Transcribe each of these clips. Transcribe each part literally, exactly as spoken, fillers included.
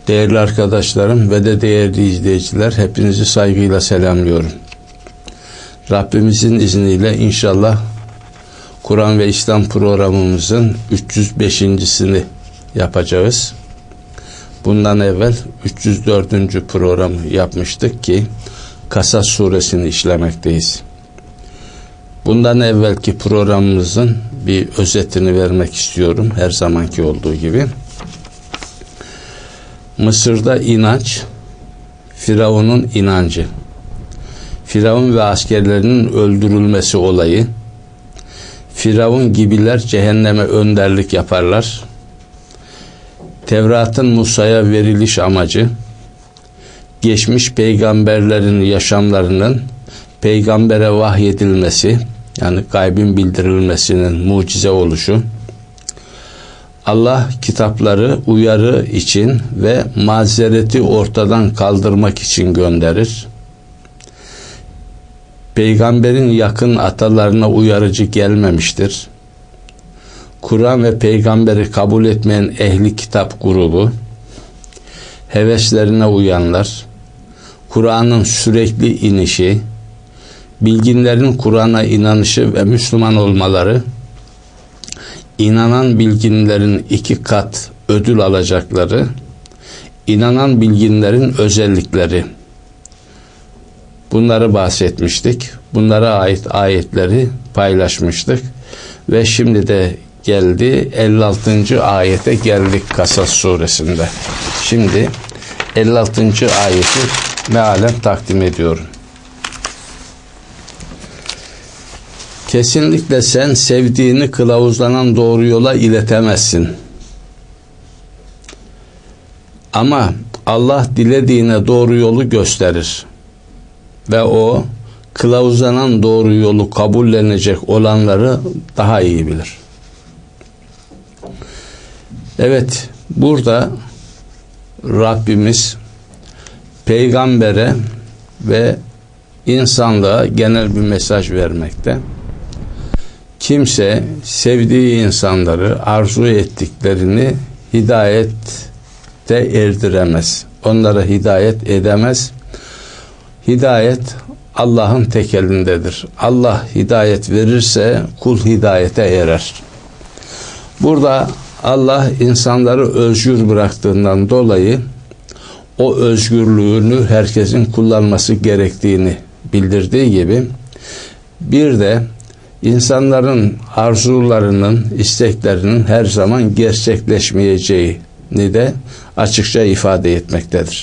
Değerli arkadaşlarım ve de değerli izleyiciler, hepinizi saygıyla selamlıyorum. Rabbimizin izniyle inşallah Kur'an ve İslam programımızın üç yüz beşincisini yapacağız. Bundan evvel üç yüz dördüncü programı yapmıştık ki Kasas suresini işlemekteyiz. Bundan evvelki programımızın bir özetini vermek istiyorum, her zamanki olduğu gibi. Mısır'da inanç, Firavun'un inancı, Firavun ve askerlerinin öldürülmesi olayı, Firavun gibiler cehenneme önderlik yaparlar, Tevrat'ın Musa'ya veriliş amacı, geçmiş peygamberlerin yaşamlarının peygambere vahyedilmesi, yani gaybin bildirilmesinin mucize oluşu, Allah kitapları uyarı için ve mazereti ortadan kaldırmak için gönderir. Peygamberin yakın atalarına uyarıcı gelmemiştir. Kur'an ve peygamberi kabul etmeyen ehli kitap grubu, heveslerine uyanlar, Kur'an'ın sürekli inişi, bilginlerin Kur'an'a inanışı ve Müslüman olmaları, İnanan bilginlerin iki kat ödül alacakları, inanan bilginlerin özellikleri. Bunları bahsetmiştik. Bunlara ait ayetleri paylaşmıştık. Ve şimdi de geldi elli altıncı ayete geldik Kasas suresinde. Şimdi elli altıncı ayeti mealen takdim ediyorum. Kesinlikle sen sevdiğini kılavuzlanan doğru yola iletemezsin. Ama Allah dilediğine doğru yolu gösterir. Ve o kılavuzlanan doğru yolu kabullenecek olanları daha iyi bilir. Evet, burada Rabbimiz peygambere ve insanlığa genel bir mesaj vermekte. Kimse sevdiği insanları, arzu ettiklerini hidayette erdiremez. Onlara hidayet edemez. Hidayet Allah'ın tek elindedir. Allah hidayet verirse kul hidayete erer. Burada Allah insanları özgür bıraktığından dolayı o özgürlüğünü herkesin kullanması gerektiğini bildirdiği gibi bir de İnsanların arzularının, isteklerinin her zaman gerçekleşmeyeceğini de açıkça ifade etmektedir.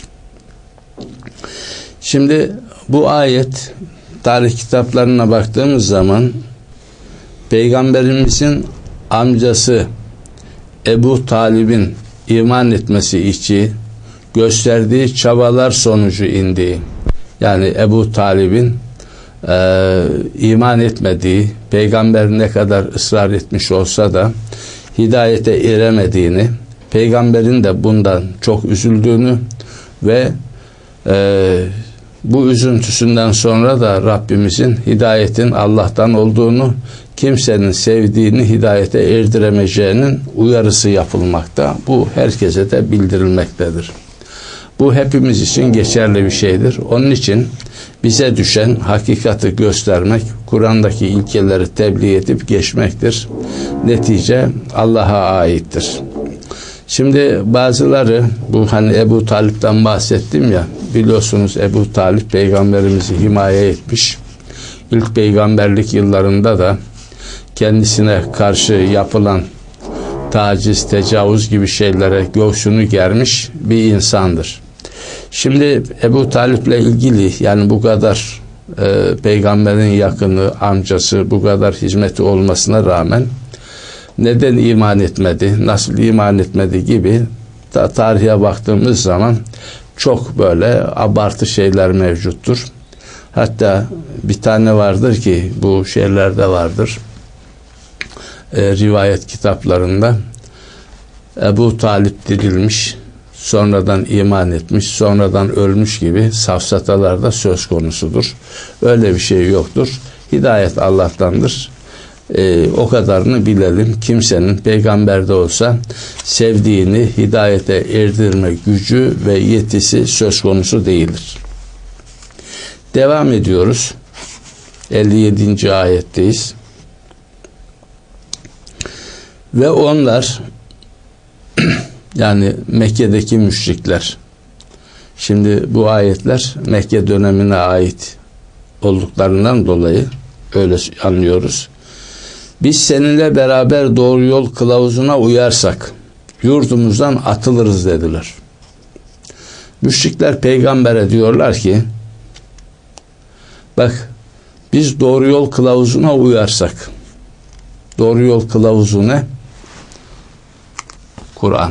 Şimdi bu ayet, tarih kitaplarına baktığımız zaman Peygamberimizin amcası Ebu Talib'in iman etmesi için gösterdiği çabalar sonucu indiği, yani Ebu Talib'in Ee, iman etmediği, peygamber ne kadar ısrar etmiş olsa da hidayete eremediğini, peygamberin de bundan çok üzüldüğünü ve e, bu üzüntüsünden sonra da Rabbimizin hidayetin Allah'tan olduğunu, kimsenin sevdiğini hidayete erdiremeyeceğinin uyarısı yapılmakta. Bu herkese de bildirilmektedir. Bu hepimiz için geçerli bir şeydir. Onun için bize düşen hakikati göstermek, Kur'an'daki ilkeleri tebliğ edip geçmektir. Netice Allah'a aittir. Şimdi bazıları, bu hani Ebu Talip'ten bahsettim ya, biliyorsunuz Ebu Talip peygamberimizi himaye etmiş. İlk peygamberlik yıllarında da kendisine karşı yapılan taciz, tecavüz gibi şeylere göğsünü germiş bir insandır. Şimdi Ebu Talip'le ilgili, yani bu kadar e, peygamberin yakını, amcası, bu kadar hizmeti olmasına rağmen neden iman etmedi, nasıl iman etmedi gibi ta tarihe baktığımız zaman çok böyle abartı şeyler mevcuttur. Hatta bir tane vardır ki, bu şeylerde vardır, e, rivayet kitaplarında, Ebu Talip dirilmiş, sonradan iman etmiş, sonradan ölmüş gibi safsatalarda söz konusudur. Öyle bir şey yoktur. Hidayet Allah'tandır. e, o kadarını bilelim. Kimsenin peygamberde olsa sevdiğini hidayete erdirme gücü ve yetisi söz konusu değildir. Devam ediyoruz. elli yedinci ayetteyiz. Ve onlar yani Mekke'deki müşrikler, şimdi bu ayetler Mekke dönemine ait olduklarından dolayı öyle anlıyoruz. Biz seninle beraber doğru yol kılavuzuna uyarsak yurdumuzdan atılırız dediler. Müşrikler peygambere diyorlar ki, bak biz doğru yol kılavuzuna uyarsak, doğru yol kılavuzu ne? Kur'an.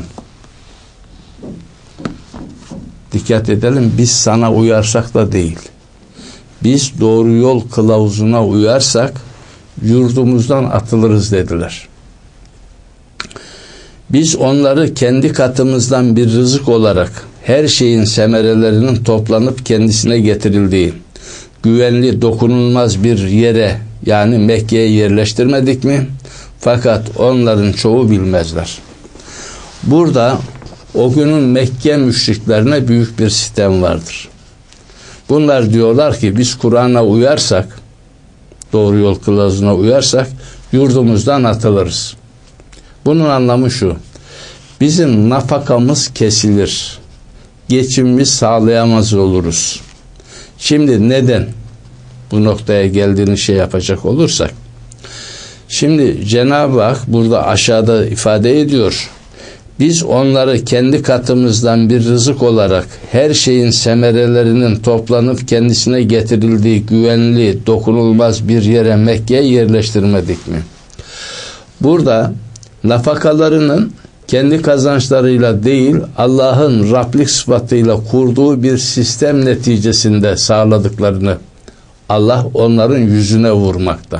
Dikkat edelim, biz sana uyarsak da değil. Biz doğru yol kılavuzuna uyarsak yurdumuzdan atılırız dediler. Biz onları kendi katımızdan bir rızık olarak her şeyin semerelerinin toplanıp kendisine getirildiği güvenli, dokunulmaz bir yere, yani Mekke'ye yerleştirmedik mi? Fakat onların çoğu bilmezler. Burada o günün Mekke müşriklerine büyük bir sitem vardır. Bunlar diyorlar ki biz Kur'an'a uyarsak, doğru yol kılavuzuna uyarsak yurdumuzdan atılırız. Bunun anlamı şu: bizim nafakamız kesilir, geçimimiz sağlayamaz oluruz. Şimdi neden bu noktaya geldiğini şey yapacak olursak, şimdi Cenab-ı Hak burada aşağıda ifade ediyor. Biz onları kendi katımızdan bir rızık olarak her şeyin semerelerinin toplanıp kendisine getirildiği güvenli, dokunulmaz bir yere, Mekke'ye yerleştirmedik mi? Burada nafakalarının kendi kazançlarıyla değil, Allah'ın Rablik sıfatıyla kurduğu bir sistem neticesinde sağladıklarını Allah onların yüzüne vurmakta.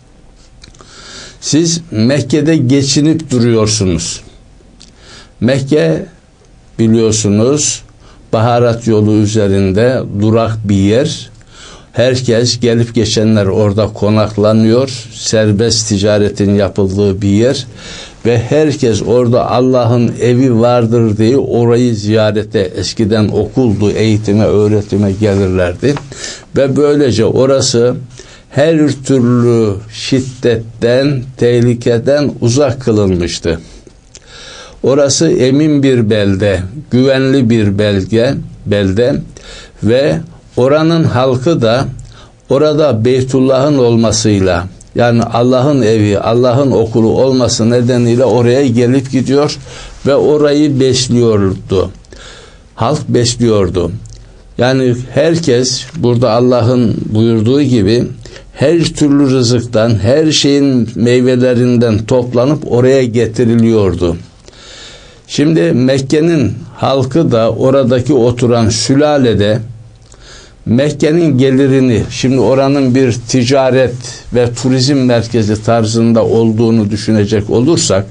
Siz Mekke'de geçinip duruyorsunuz. Mekke biliyorsunuz baharat yolu üzerinde durak bir yer. Herkes, gelip geçenler orada konaklanıyor. Serbest ticaretin yapıldığı bir yer. Ve herkes orada Allah'ın evi vardır diye orayı ziyarete, eskiden okuldu, eğitime, öğretime gelirlerdi. Ve böylece orası her türlü şiddetten, tehlikeden uzak kılınmıştı. Orası emin bir belde, güvenli bir belge, belde ve oranın halkı da orada Beytullah'ın olmasıyla, yani Allah'ın evi, Allah'ın okulu olması nedeniyle oraya gelip gidiyor ve orayı besliyordu. Halk besliyordu. Yani herkes burada Allah'ın buyurduğu gibi her türlü rızıktan, her şeyin meyvelerinden toplanıp oraya getiriliyordu. Şimdi Mekke'nin halkı da oradaki oturan sülalede Mekke'nin gelirini, şimdi oranın bir ticaret ve turizm merkezi tarzında olduğunu düşünecek olursak,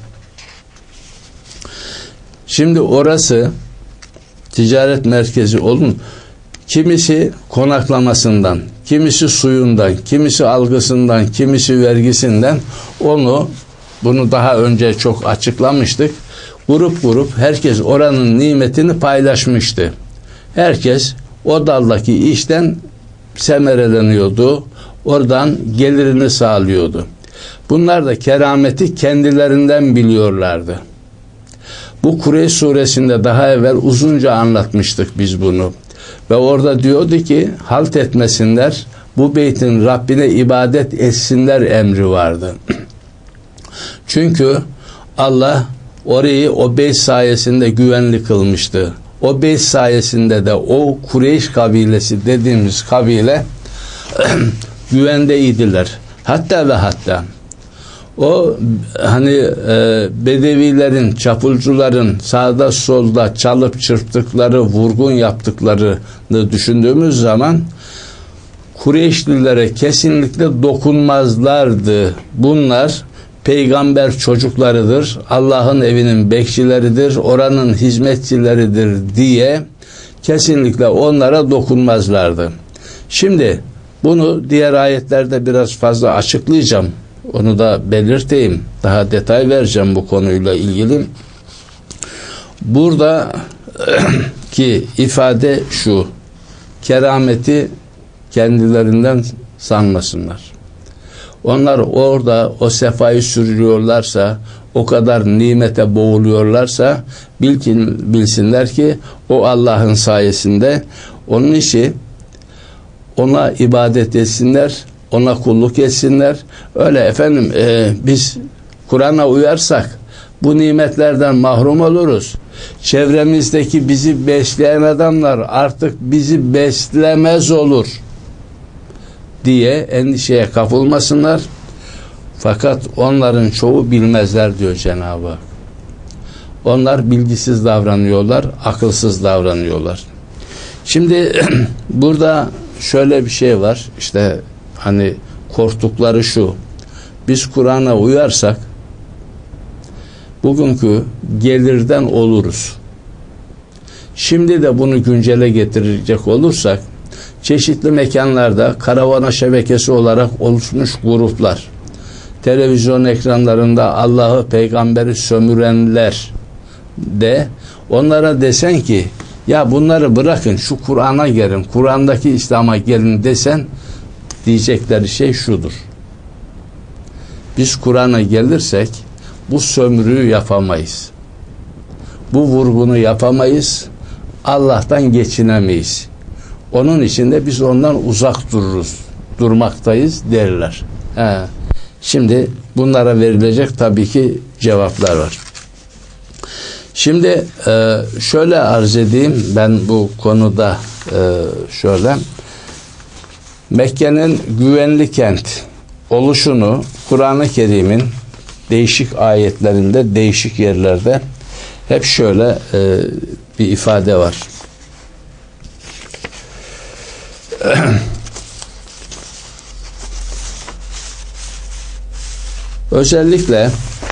şimdi orası ticaret merkezi olun, kimisi konaklamasından, kimisi suyundan, kimisi algısından, kimisi vergisinden, onu bunu daha önce çok açıklamıştık. Grup grup herkes oranın nimetini paylaşmıştı. Herkes o daldaki işten semereleniyordu. Oradan gelirini sağlıyordu. Bunlar da kerameti kendilerinden biliyorlardı. Bu Kureyş suresinde daha evvel uzunca anlatmıştık biz bunu. Ve orada diyordu ki halt etmesinler, bu beytin Rabbine ibadet etsinler emri vardı. Çünkü Allah orayı o beyt sayesinde güvenli kılmıştı. O beyt sayesinde de o Kureyş kabilesi dediğimiz kabile güvendeydiler. Hatta ve hatta o hani e, bedevilerin, çapulcuların sağda solda çalıp çırptıkları, vurgun yaptıklarını düşündüğümüz zaman Kureyşlilere kesinlikle dokunmazlardı. Bunlar peygamber çocuklarıdır, Allah'ın evinin bekçileridir, oranın hizmetçileridir diye kesinlikle onlara dokunmazlardı. Şimdi bunu diğer ayetlerde biraz fazla açıklayacağım. Onu da belirteyim. Daha detay vereceğim bu konuyla ilgili. Burada ki ifade şu: kerameti kendilerinden sanmasınlar. Onlar orada o sefayı sürüyorlarsa, o kadar nimete boğuluyorlarsa bilkin, bilsinler ki o Allah'ın sayesinde. Onun işi ona ibadet etsinler, ona kulluk etsinler. Öyle efendim e, biz Kur'an'a uyarsak bu nimetlerden mahrum oluruz. Çevremizdeki bizi besleyen adamlar artık bizi beslemez olur diye endişeye kapılmasınlar. Fakat onların çoğu bilmezler diyor Cenab-ı Hak. Onlar bilgisiz davranıyorlar, akılsız davranıyorlar. Şimdi burada şöyle bir şey var. İşte hani korktukları şu: biz Kur'an'a uyarsak bugünkü gelirden oluruz. Şimdi de bunu güncele getirecek olursak, çeşitli mekanlarda karavana şebekesi olarak oluşmuş gruplar, televizyon ekranlarında Allah'ı, peygamberi sömürenler de onlara desen ki ya bunları bırakın, şu Kur'an'a gelin, Kur'an'daki İslam'a gelin desen, diyecekleri şey şudur: biz Kur'an'a gelirsek bu sömürüyü yapamayız, bu vurgunu yapamayız, Allah'tan geçinemeyiz, onun için de biz ondan uzak dururuz, durmaktayız derler. He. Şimdi bunlara verilecek tabii ki cevaplar var. Şimdi şöyle arz edeyim ben bu konuda, şöyle: Mekke'nin güvenli kent oluşunu Kur'an-ı Kerim'in değişik ayetlerinde, değişik yerlerde hep şöyle bir ifade var. Özellikle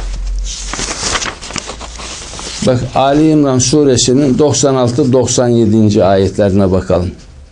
bak, Ali İmran suresinin doksan altı doksan yedi. ayetlerine bakalım.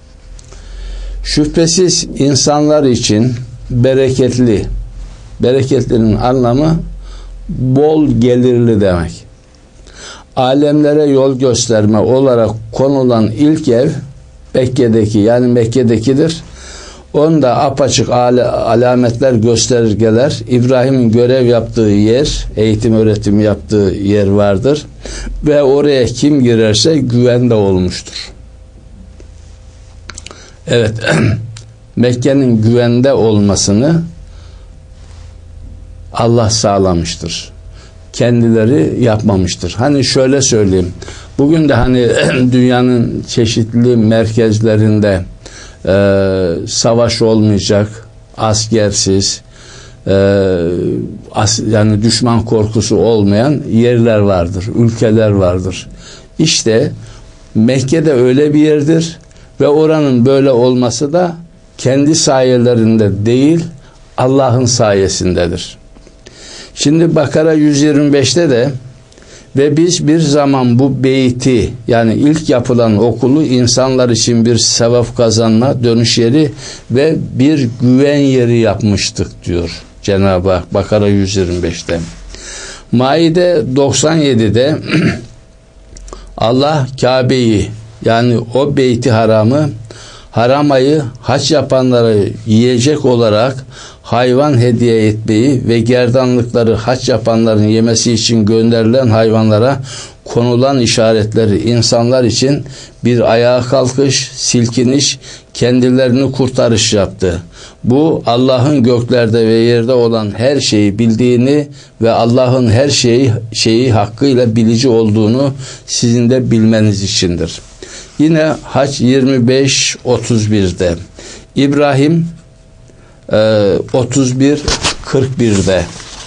Şüphesiz insanlar için bereketli, bereketlinin anlamı bol gelirli demek. Alemlere yol gösterme olarak konulan ilk ev Mekke'deki, yani Mekke'dekidir. Onda apaçık alametler, göstergeler, İbrahim'in görev yaptığı yer, eğitim öğretim yaptığı yer vardır ve oraya kim girerse güvende olmuştur. Evet, Mekke'nin güvende olmasını Allah sağlamıştır. Kendileri yapmamıştır. Hani şöyle söyleyeyim, bugün de hani dünyanın çeşitli merkezlerinde Ee, savaş olmayacak, askersiz, e, as, yani düşman korkusu olmayan yerler vardır, ülkeler vardır. İşte Mekke'de öyle bir yerdir ve oranın böyle olması da kendi sayelerinde değil, Allah'ın sayesindedir. Şimdi Bakara yüz yirmi beşte de ve biz bir zaman bu beyti, yani ilk yapılan okulu insanlar için bir sevap kazanma, dönüş yeri ve bir güven yeri yapmıştık diyor Cenab-ı Hak Bakara yüz yirmi beşte. Maide doksan yedide Allah Kabe'yi, yani o beyti haramı, haram ayı hac yapanları yiyecek olarak hayvan hediye etmeyi ve gerdanlıkları hac yapanların yemesi için gönderilen hayvanlara konulan işaretleri insanlar için bir ayağa kalkış, silkiniş, kendilerini kurtarış yaptı. Bu Allah'ın göklerde ve yerde olan her şeyi bildiğini ve Allah'ın her şeyi, şeyi hakkıyla bilici olduğunu sizin de bilmeniz içindir. Yine Hac yirmi beş otuz birde, İbrahim otuz bir kırk birde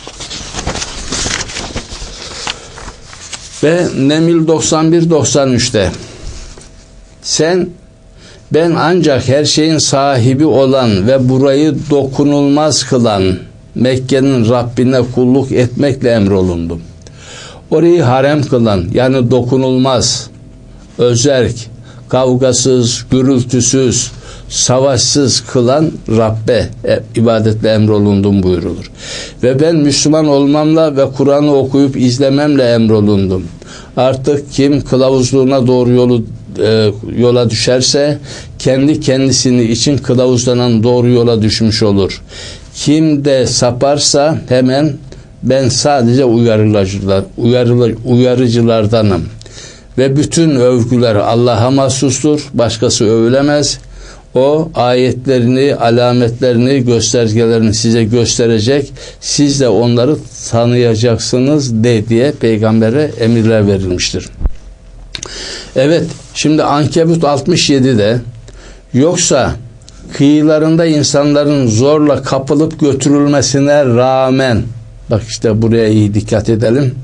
ve Neml doksan bir doksan üçte sen, ben ancak her şeyin sahibi olan ve burayı dokunulmaz kılan Mekke'nin Rabbine kulluk etmekle emrolundum. Orayı harem kılan, yani dokunulmaz, özerk, kavgasız, gürültüsüz, savaşsız kılan Rabbe e, ibadetle emrolundum buyurulur. Ve ben Müslüman olmamla ve Kur'an'ı okuyup izlememle emrolundum. Artık kim kılavuzluğuna doğru yolu e, yola düşerse kendi kendisini için kılavuzlanan doğru yola düşmüş olur. Kim de saparsa hemen ben sadece uyarıcılar, uyarıcılar, uyarıcılardanım. Ve bütün övgüler Allah'a mahsustur. Başkası övülemez. O ayetlerini, alametlerini, göstergelerini size gösterecek. Siz de onları tanıyacaksınız de diye peygambere emirler verilmiştir. Evet, şimdi Ankebut altmış yedi'de yoksa kıyılarında insanların zorla kapılıp götürülmesine rağmen, bak işte buraya iyi dikkat edelim.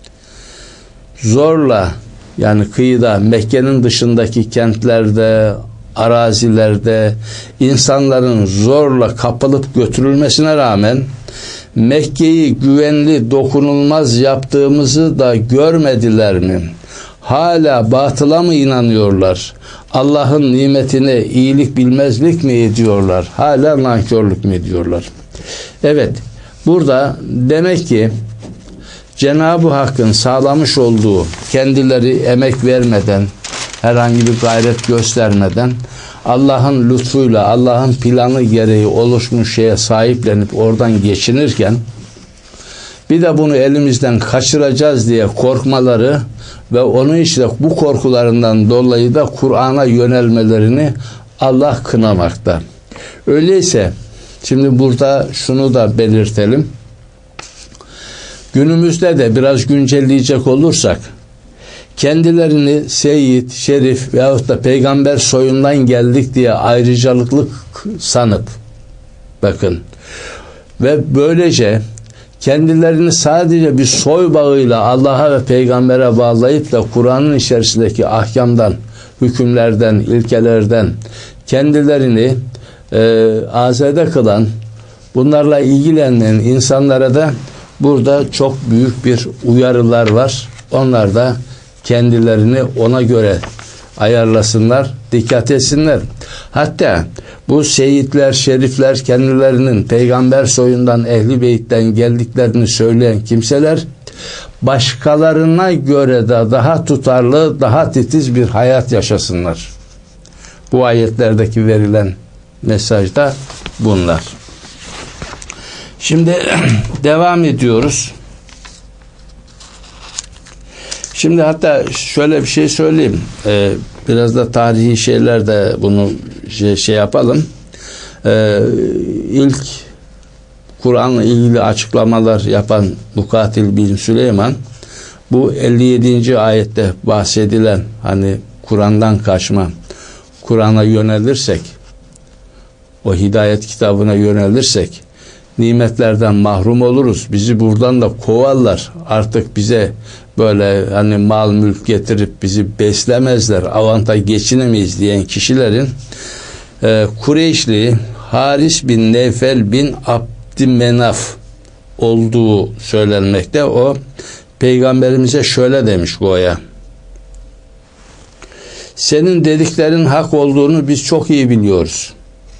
Zorla, yani kıyıda, Mekke'nin dışındaki kentlerde, arazilerde insanların zorla kapılıp götürülmesine rağmen Mekke'yi güvenli, dokunulmaz yaptığımızı da görmediler mi? Hala batıla mı inanıyorlar? Allah'ın nimetine iyilik bilmezlik mi ediyorlar? Hala nankörlük mü ediyorlar? Evet, burada demek ki Cenab-ı Hakk'ın sağlamış olduğu, kendileri emek vermeden, herhangi bir gayret göstermeden Allah'ın lütfuyla, Allah'ın planı gereği oluşmuş şeye sahiplenip oradan geçinirken bir de bunu elimizden kaçıracağız diye korkmaları ve onun için de bu korkularından dolayı da Kur'an'a yönelmelerini Allah kınamakta. Öyleyse şimdi burada şunu da belirtelim. Günümüzde de biraz güncelleyecek olursak kendilerini Seyyid, Şerif veyahut da peygamber soyundan geldik diye ayrıcalıklık sanıp bakın ve böylece kendilerini sadece bir soy bağıyla Allah'a ve peygambere bağlayıp da Kur'an'ın içerisindeki ahkamdan, hükümlerden, ilkelerden kendilerini e, azade kılan, bunlarla ilgilenen insanlara da burada çok büyük bir uyarılar var. Onlar da kendilerini ona göre ayarlasınlar, dikkat etsinler. Hatta bu seyitler, şerifler kendilerinin peygamber soyundan, ehli beytten geldiklerini söyleyen kimseler başkalarına göre de daha tutarlı, daha titiz bir hayat yaşasınlar. Bu ayetlerdeki verilen mesaj da bunlar. Şimdi devam ediyoruz. Şimdi hatta şöyle bir şey söyleyeyim. Ee, biraz da tarihi şeyler de bunu şey, şey yapalım. Ee, ilk Kur'an'la ilgili açıklamalar yapan Mukatil bin Süleyman bu elli yedinci ayette bahsedilen hani Kur'an'dan kaçma, Kur'an'a yönelirsek, o hidayet kitabına yönelirsek nimetlerden mahrum oluruz. Bizi buradan da kovarlar. Artık bize böyle hani mal mülk getirip bizi beslemezler. Avantaj geçinemeyiz diyen kişilerin e, Kureyşli Haris bin Nevfel bin Abdümenaf olduğu söylenmekte. O peygamberimize şöyle demiş goya: senin dediklerin hak olduğunu biz çok iyi biliyoruz.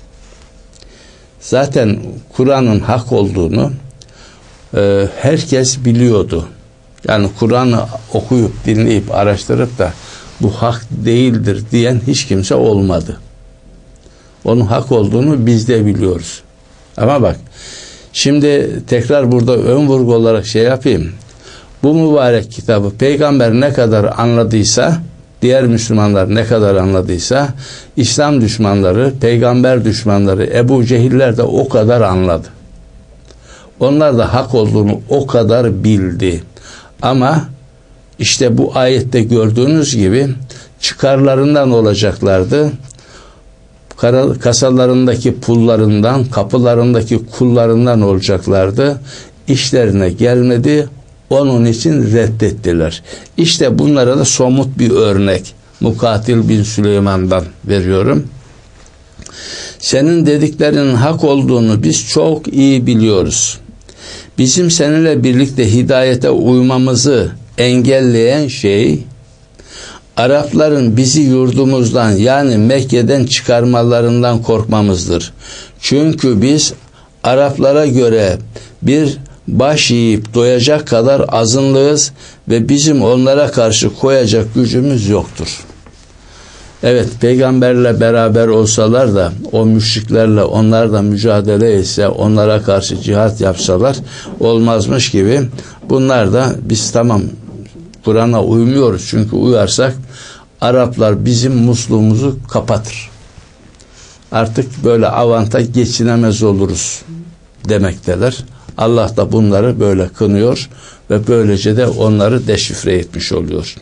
Zaten Kur'an'ın hak olduğunu e, herkes biliyordu. Yani Kur'an'ı okuyup, dinleyip, araştırıp da bu hak değildir diyen hiç kimse olmadı. Onun hak olduğunu biz de biliyoruz. Ama bak, şimdi tekrar burada ön vurgu olarak şey yapayım. Bu mübarek kitabı peygamber ne kadar anladıysa, diğer Müslümanlar ne kadar anladıysa, İslam düşmanları, peygamber düşmanları, Ebu Cehiller de o kadar anladı. Onlar da hak olduğunu o kadar bildi. Ama işte bu ayette gördüğünüz gibi çıkarlarından olacaklardı. Kasalarındaki pullarından, kapılarındaki kullarından olacaklardı. İşlerine gelmedi. Onun için reddettiler. İşte bunlara da somut bir örnek Mukatil bin Süleyman'dan veriyorum. Senin dediklerinin hak olduğunu biz çok iyi biliyoruz. Bizim seninle birlikte hidayete uymamızı engelleyen şey Arapların bizi yurdumuzdan yani Mekke'den çıkarmalarından korkmamızdır. Çünkü biz Araplara göre bir baş yiyip doyacak kadar azınlığız ve bizim onlara karşı koyacak gücümüz yoktur. Evet, peygamberle beraber olsalar da o müşriklerle onlar da mücadele etse, onlara karşı cihat yapsalar olmazmış gibi bunlar da biz tamam Kur'an'a uymuyoruz çünkü uyarsak Araplar bizim musluğumuzu kapatır. Artık böyle avantaj geçinemez oluruz demekteler. Allah da bunları böyle kınıyor ve böylece de onları deşifre etmiş oluyor.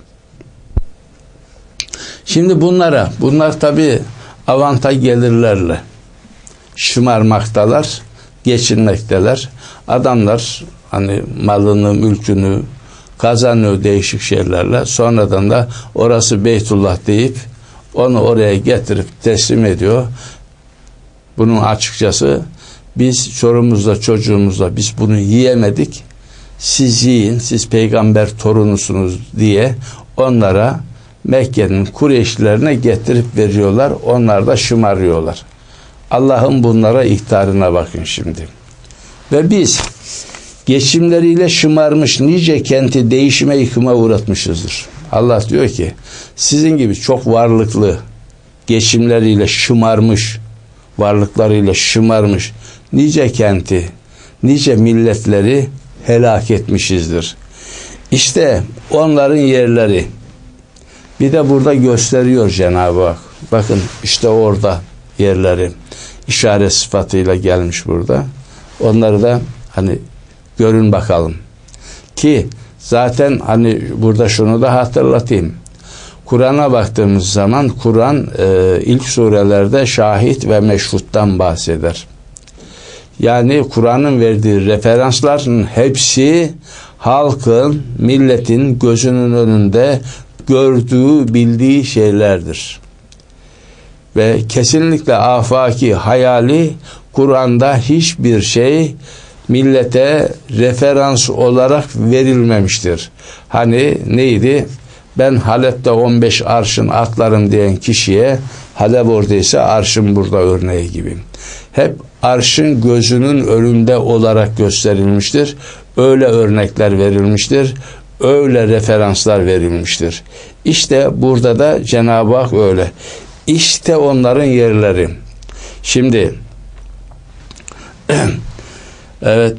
Şimdi bunlara, bunlar tabi avantaj gelirlerle şımarmaktalar, geçinmekteler. Adamlar hani malını, mülkünü kazanıyor değişik şeylerle. Sonradan da orası Beytullah deyip onu oraya getirip teslim ediyor. Bunun açıkçası biz çorumuzla çocuğumuzla biz bunu yiyemedik. Siz yiyin, siz peygamber torunusunuz diye onlara Mekke'nin Kureyşlilerine getirip veriyorlar. Onlar da şımarıyorlar. Allah'ın bunlara ihtarına bakın şimdi. Ve biz geçimleriyle şımarmış nice kenti değişime yıkıma uğratmışızdır. Allah diyor ki sizin gibi çok varlıklı, geçimleriyle şımarmış, varlıklarıyla şımarmış nice kenti, nice milletleri helak etmişizdir. İşte onların yerleri. Bir de burada gösteriyor Cenab-ı Hak. Bakın işte orada yerleri işaret sıfatıyla gelmiş burada. Onları da hani görün bakalım. Ki zaten hani burada şunu da hatırlatayım. Kur'an'a baktığımız zaman Kur'an e, ilk surelerde şahit ve meşhuttan bahseder. Yani Kur'an'ın verdiği referansların hepsi halkın, milletin gözünün önünde gördüğü, bildiği şeylerdir. Ve kesinlikle afaki, hayali Kur'an'da hiçbir şey millete referans olarak verilmemiştir. Hani neydi? Ben Halep'te on beş arşın atlarım diyen kişiye Halep oradaysa arşın burada örneği gibi. Hep arşın gözünün önünde olarak gösterilmiştir. Öyle örnekler verilmiştir. Öyle referanslar verilmiştir. İşte burada da Cenab-ı Hak öyle. İşte onların yerleri. Şimdi evet,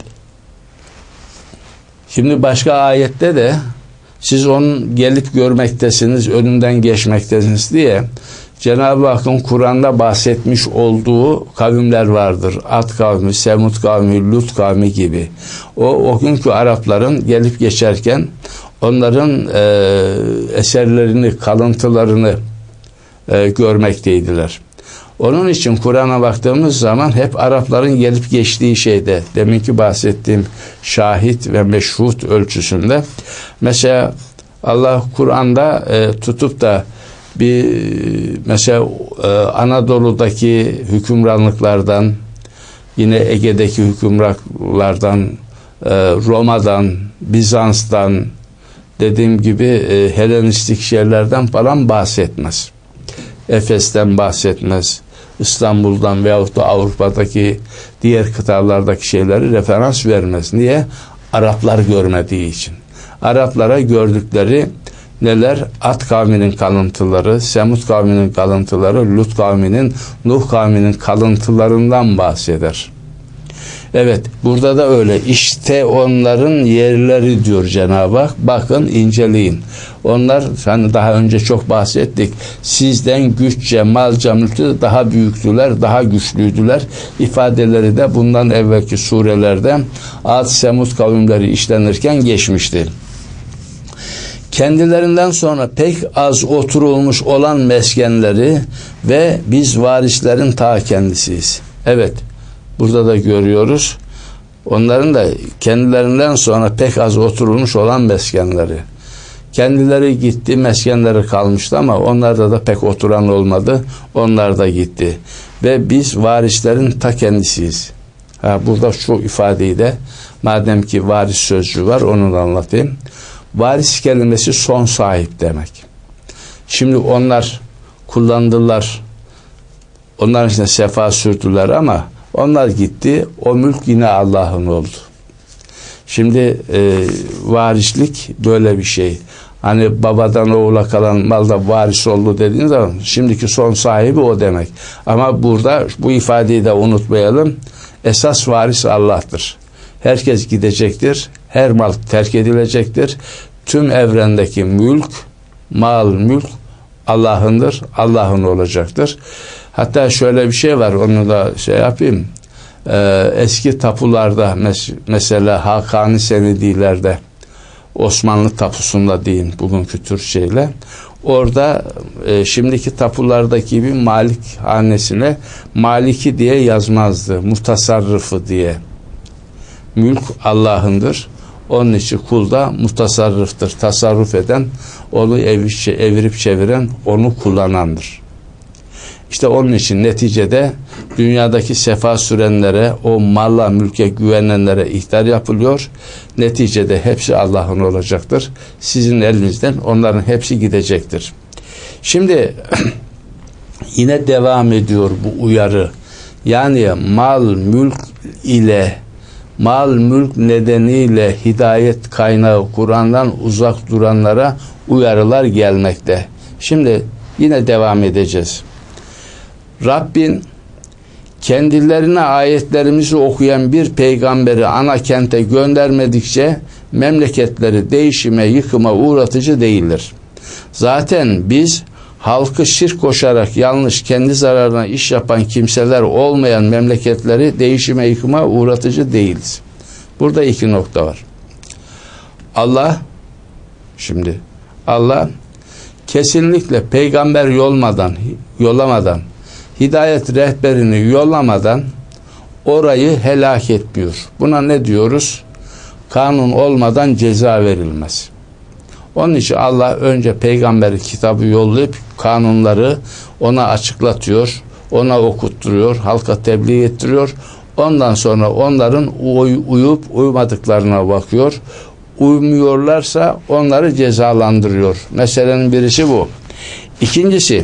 şimdi başka ayette de siz onun gelip görmektesiniz, önünden geçmektesiniz diye Cenab-ı Hakk'ın Kur'an'da bahsetmiş olduğu kavimler vardır. Ad kavmi, Semud kavmi, Lut kavmi gibi. O, o günkü Arapların gelip geçerken onların e, eserlerini, kalıntılarını e, görmekteydiler. Onun için Kur'an'a baktığımız zaman hep Arapların gelip geçtiği şeyde, deminki bahsettiğim şahit ve meşhut ölçüsünde. Mesela Allah Kur'an'da e, tutup da bir mesela e, Anadolu'daki hükümranlıklardan, yine Ege'deki hükümranlıklardan, e, Roma'dan, Bizans'tan, dediğim gibi e, Helenistik şeylerden falan bahsetmez. Efes'ten bahsetmez. İstanbul'dan veyahut da Avrupa'daki diğer kıtalardaki şeyleri referans vermez. Niye? Araplar görmediği için. Araplara gördükleri neler? Ad kavminin kalıntıları, Semud kavminin kalıntıları, Lut kavminin, Nuh kavminin kalıntılarından bahseder. Evet, burada da öyle. İşte onların yerleri diyor Cenab-ı Hak. Bakın, inceleyin. Onlar, hani daha önce çok bahsettik, sizden güççe, malca, mülkçe daha büyüktüler, daha güçlüydüler. İfadeleri de bundan evvelki surelerde Ad, Semud kavimleri işlenirken geçmişti. Kendilerinden sonra pek az oturulmuş olan meskenleri ve biz varislerin ta kendisiyiz. Evet, burada da görüyoruz. Onların da kendilerinden sonra pek az oturulmuş olan meskenleri. Kendileri gitti, meskenleri kalmıştı ama onlarda da pek oturan olmadı. Onlar da gitti. Ve biz varislerin ta kendisiyiz. Ha, burada şu ifadeyi de, madem ki varis sözcüğü var, onu da anlatayım. Varis kelimesi son sahip demek. Şimdi onlar kullandılar. Onların içinde sefa sürdüler ama onlar gitti. O mülk yine Allah'ın oldu. Şimdi e, varislik böyle bir şey. Hani babadan oğula kalan malda varis oldu dediğiniz zaman şimdiki son sahibi o demek. Ama burada bu ifadeyi de unutmayalım. Esas varis Allah'tır. Herkes gidecektir. Her mal terk edilecektir. Tüm evrendeki mülk, mal, mülk Allah'ındır. Allah'ın olacaktır. Hatta şöyle bir şey var. Onu da şey yapayım. Ee, eski tapularda mes- mesela Hakani Senedilerde Osmanlı tapusunda diyeyim bugünkü tür şeyle orada e, şimdiki tapulardaki gibi malik hanesine maliki diye yazmazdı. Mutasarrıfı diye. Mülk Allah'ındır. Onun için kul da mutasarrıftır. Tasarruf eden, onu evirip çeviren, onu kullanandır. İşte onun için neticede dünyadaki sefa sürenlere, o malla mülke güvenenlere ihtar yapılıyor. Neticede hepsi Allah'ın olacaktır. Sizin elinizden onların hepsi gidecektir. Şimdi yine devam ediyor bu uyarı. Yani mal mülk ile mal mülk nedeniyle hidayet kaynağı Kur'an'dan uzak duranlara uyarılar gelmekte. Şimdi yine devam edeceğiz. Rabbin kendilerine ayetlerimizi okuyan bir peygamberi ana kente göndermedikçe memleketleri değişime, yıkıma uğratıcı değildir. Zaten biz halkı şirk koşarak yanlış, kendi zararına iş yapan kimseler olmayan memleketleri değişime, yıkıma uğratıcı değiliz. Burada iki nokta var. Allah şimdi Allah kesinlikle peygamber yolmadan, yollamadan, hidayet rehberini yollamadan orayı helak etmiyor. Buna ne diyoruz? Kanun olmadan ceza verilmez. Onun için Allah önce peygamberi kitabı yollayıp kanunları ona açıklatıyor, ona okutturuyor, halka tebliğ ettiriyor. Ondan sonra onların uy- uyup uymadıklarına bakıyor. Uymuyorlarsa onları cezalandırıyor. Meselenin birisi bu. İkincisi,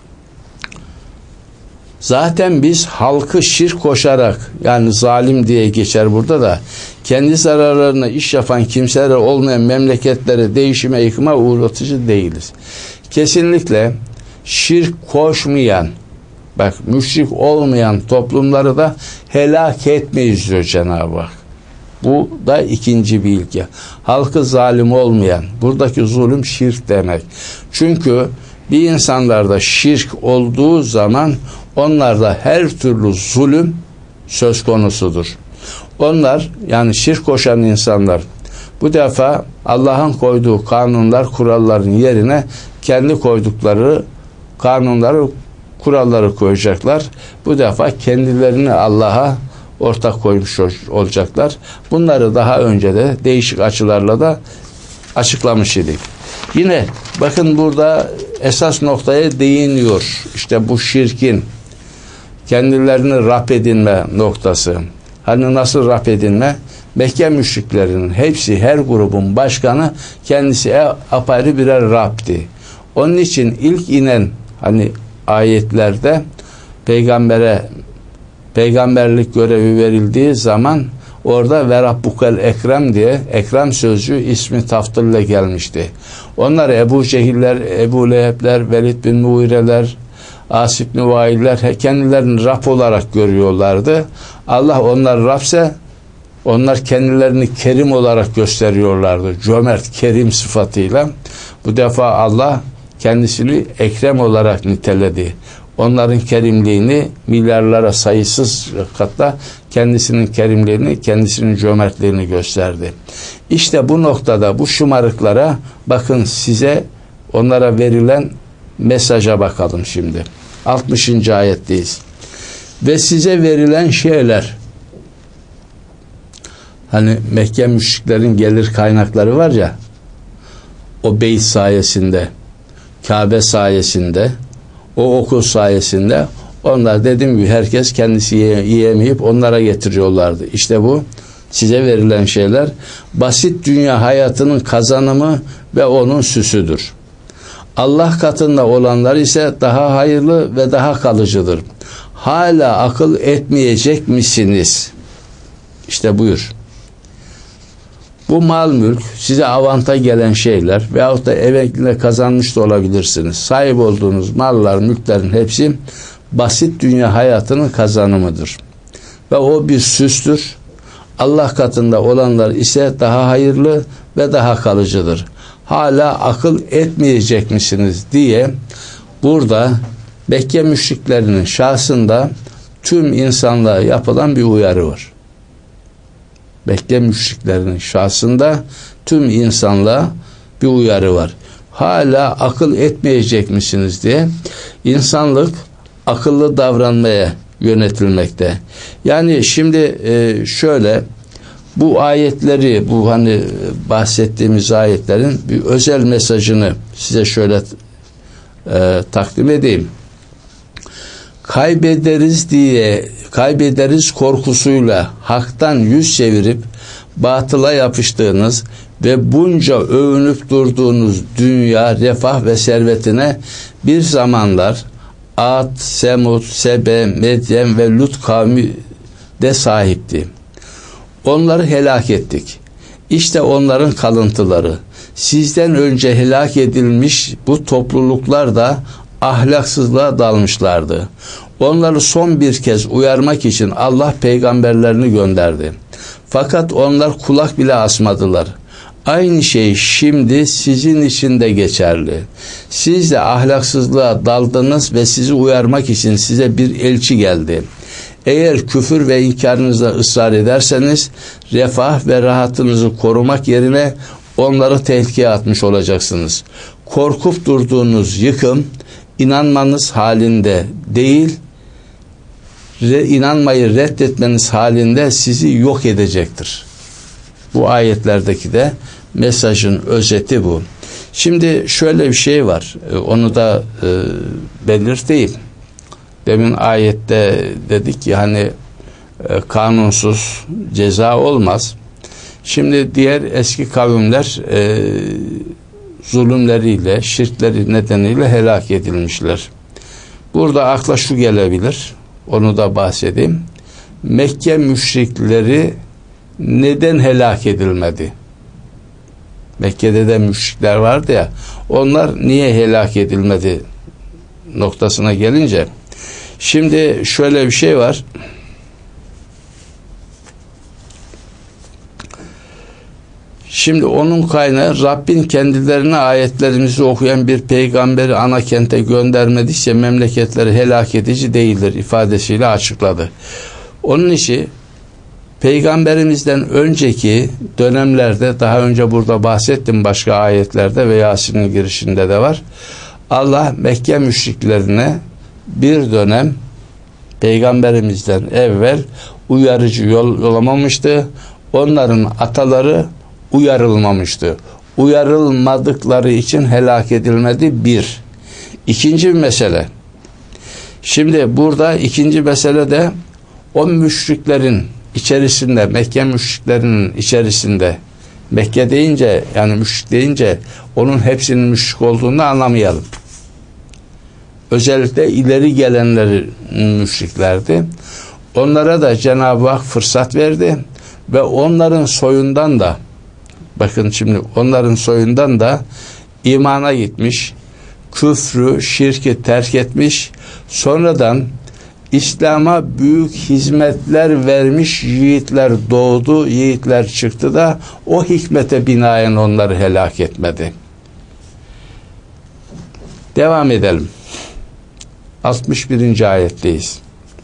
zaten biz halkı şirk koşarak, yani zalim diye geçer burada da, kendi zararlarına iş yapan kimseler olmayan memleketleri değişime, yıkıma uğratıcı değiliz. Kesinlikle şirk koşmayan, bak müşrik olmayan toplumları da helak etmeyiz diyor Cenab-ı Hak. Bu da ikinci bilgi. Halkı zalim olmayan, buradaki zulüm şirk demek. Çünkü bir insanlarda şirk olduğu zaman onlarda her türlü zulüm söz konusudur. Onlar, yani şirk koşan insanlar, bu defa Allah'ın koyduğu kanunlar, kuralların yerine kendi koydukları kanunları, kuralları koyacaklar. Bu defa kendilerini Allah'a ortak koymuş olacaklar. Bunları daha önce de değişik açılarla da açıklamış idik. Yine bakın burada esas noktaya değiniyor. İşte bu şirkin kendilerini Rab edinme noktası. Hani nasıl Rab edinme? Mekke müşriklerinin hepsi, her grubun başkanı kendisi apayrı birer Rab'di. Onun için ilk inen hani ayetlerde peygambere peygamberlik görevi verildiği zaman orada ve Rabbukel Ekrem diye Ekrem sözcüğü ismi taftille gelmişti. Onlar Ebu Cehiller, Ebu Lehebler, Velid bin Muireler, Asif bin Vailler kendilerini Rab olarak görüyorlardı. Allah onlar Rab'se onlar kendilerini Kerim olarak gösteriyorlardı. Cömert, Kerim sıfatıyla. Bu defa Allah kendisini Ekrem olarak niteledi. Onların kerimliğini milyarlara sayısız katta kendisinin kerimliğini, kendisinin cömertliğini gösterdi. İşte bu noktada bu şımarıklara bakın, size onlara verilen mesaja bakalım şimdi. altmışıncı ayetteyiz. Ve size verilen şeyler, hani Mekke müşriklerin gelir kaynakları var ya, o beyt sayesinde, Kabe sayesinde, o okul sayesinde onlar, dediğim gibi, herkes kendisi yiyemeyip onlara getiriyorlardı. İşte bu size verilen şeyler basit dünya hayatının kazanımı ve onun süsüdür. Allah katında olanlar ise daha hayırlı ve daha kalıcıdır. Hala akıl etmeyecek misiniz? İşte buyur. Bu mal mülk, size avanta gelen şeyler veyahut da emekliyle kazanmış da olabilirsiniz. Sahip olduğunuz mallar, mülklerin hepsi basit dünya hayatının kazanımıdır. Ve o bir süstür. Allah katında olanlar ise daha hayırlı ve daha kalıcıdır. Hala akıl etmeyecek misiniz diye burada Mekke müşriklerinin şahsında tüm insanlığa yapılan bir uyarı var. Mekke müşriklerinin şahsında tüm insanlığa bir uyarı var. Hala akıl etmeyecek misiniz diye insanlık akıllı davranmaya yönetilmekte. Yani şimdi şöyle, bu ayetleri, bu hani bahsettiğimiz ayetlerin bir özel mesajını size şöyle e, takdim edeyim. Kaybederiz diye, kaybederiz korkusuyla haktan yüz çevirip batıla yapıştığınız ve bunca övünüp durduğunuz dünya, refah ve servetine bir zamanlar Ad, Semud, Sebe, Medyen ve Lut kavmi de sahipti. Onları helak ettik. İşte onların kalıntıları. Sizden önce helak edilmiş bu topluluklar da ahlaksızlığa dalmışlardı. Onları son bir kez uyarmak için Allah peygamberlerini gönderdi. Fakat onlar kulak bile asmadılar. Aynı şey şimdi sizin için de geçerli. Siz de ahlaksızlığa daldınız ve sizi uyarmak için size bir elçi geldi. Eğer küfür ve inkarınızda ısrar ederseniz refah ve rahatınızı korumak yerine onları tehlikeye atmış olacaksınız. Korkup durduğunuz yıkım inanmanız halinde değil, re, inanmayı reddetmeniz halinde sizi yok edecektir. Bu ayetlerdeki de mesajın özeti bu. Şimdi şöyle bir şey var, onu da e, belirteyim. Demin ayette dedik ki hani e, kanunsuz ceza olmaz. Şimdi diğer eski kavimler e, zulümleriyle, şirkleri nedeniyle helak edilmişler. Burada akla şu gelebilir, onu da bahsedeyim. Mekke müşrikleri neden helak edilmedi? Mekke'de de müşrikler vardı ya, onlar niye helak edilmedi noktasına gelince, şimdi şöyle bir şey var. Şimdi onun kaynağı Rabbin kendilerine ayetlerimizi okuyan bir peygamberi ana kente göndermedikçe memleketleri helak edici değildir ifadesiyle açıkladı. Onun için peygamberimizden önceki dönemlerde, daha önce burada bahsettim başka ayetlerde ve Yasin'in girişinde de var. Allah Mekke müşriklerine bir dönem peygamberimizden evvel uyarıcı yol yollamamıştı. Onların ataları uyarılmamıştı. Uyarılmadıkları için helak edilmedi bir. İkinci bir mesele. Şimdi burada ikinci mesele de o müşriklerin içerisinde, Mekke müşriklerinin içerisinde, Mekke deyince yani müşrik deyince onun hepsinin müşrik olduğunu anlamayalım. Özellikle ileri gelenleri müşriklerdi. Onlara da Cenab-ı Hak fırsat verdi ve onların soyundan da, bakın şimdi onların soyundan da imana gitmiş, küfrü, şirki terk etmiş, sonradan İslam'a büyük hizmetler vermiş yiğitler doğdu, yiğitler çıktı da o hikmete binaen onları helak etmedi. Devam edelim. altmış birinci ayetteyiz.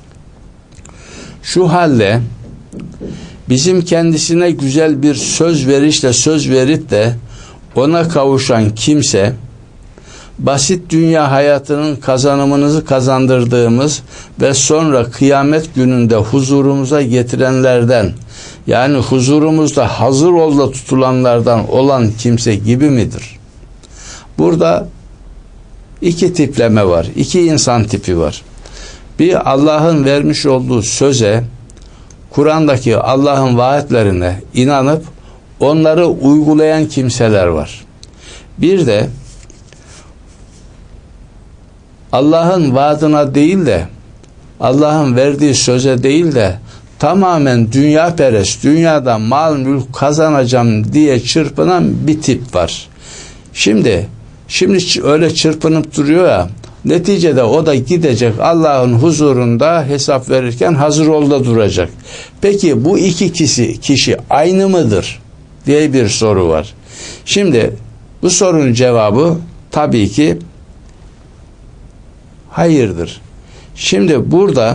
Şu halde bizim kendisine güzel bir söz verişle söz verip de ona kavuşan kimse, basit dünya hayatının kazanımınızı kazandırdığımız ve sonra kıyamet gününde huzurumuza getirenlerden, yani huzurumuzda hazır olda tutulanlardan olan kimse gibi midir? Burada iki tipleme var, iki insan tipi var. Bir, Allah'ın vermiş olduğu söze, Kur'an'daki Allah'ın vaatlerine inanıp onları uygulayan kimseler var. Bir de Allah'ın vaadına değil de, Allah'ın verdiği söze değil de tamamen dünya perest, dünyada mal mülk kazanacağım diye çırpınan bir tip var. Şimdi şimdi öyle çırpınıp duruyor ya, neticede o da gidecek Allah'ın huzurunda hesap verirken hazır ol da duracak. Peki bu iki kişi, kişi aynı mıdır diye bir soru var. Şimdi bu sorunun cevabı tabii ki hayırdır. Şimdi burada